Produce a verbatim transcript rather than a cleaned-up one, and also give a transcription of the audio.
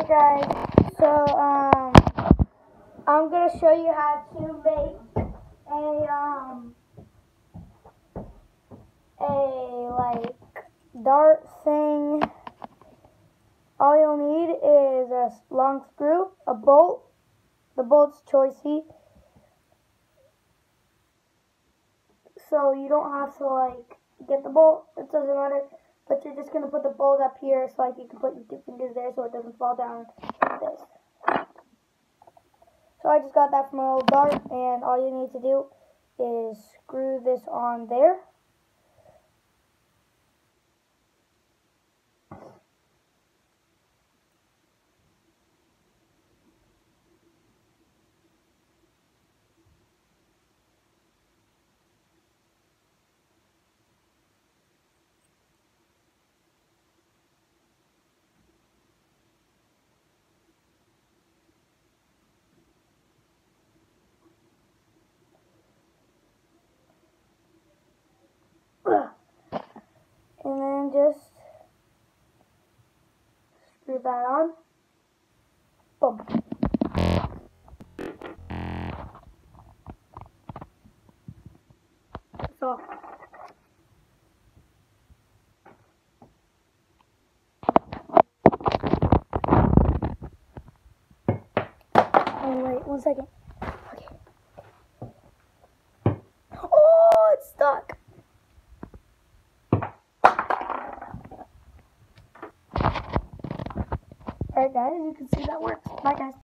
Alright guys, so um, I'm going to show you how to make a, um, a, like, dart thing. All you'll need is a long screw, a bolt. The bolt's choicy, so you don't have to, like, get the bolt. It doesn't matter, but you're just going to put the bolt up here so, like, you can put your two fingers there so it doesn't fall down like this. So I just got that from an old dart, and all you need to do is screw this on there. And then just screw that on. Boom. That's all. Oh wait, one second. Okay. Oh, it's stuck. Alright guys, you can see that works. Bye guys.